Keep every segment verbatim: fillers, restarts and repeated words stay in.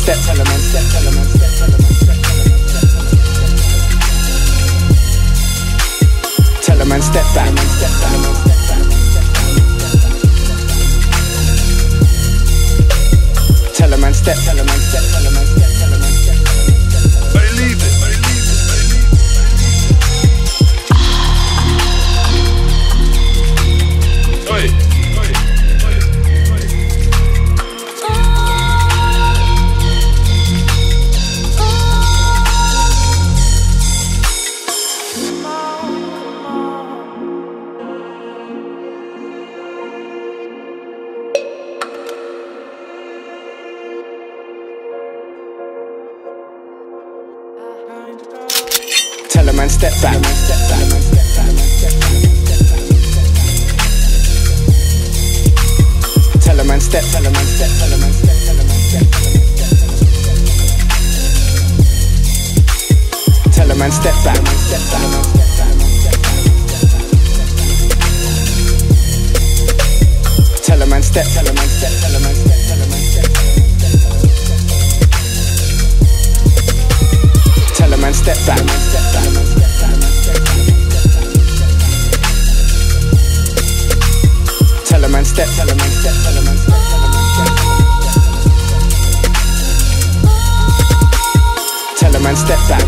step, tell a man step, tell a man step, tell a man step, tell a man step back, man step, tell a man step back, tell a man step, tell a man step, tell a man step, tell a man step, believe it, believe it, believe it. Oi. Tell a man step back. Tell a man step, tell a man step, tell a man step, tell a man step, tell a man step back. Tell a man step, tell a man step, tell a man step, tell a man step. Tell a man step back. Tell a man step, tell a man step, tell a man step, tell a man step back.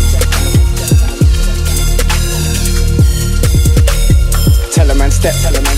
Tell a man step, tell a man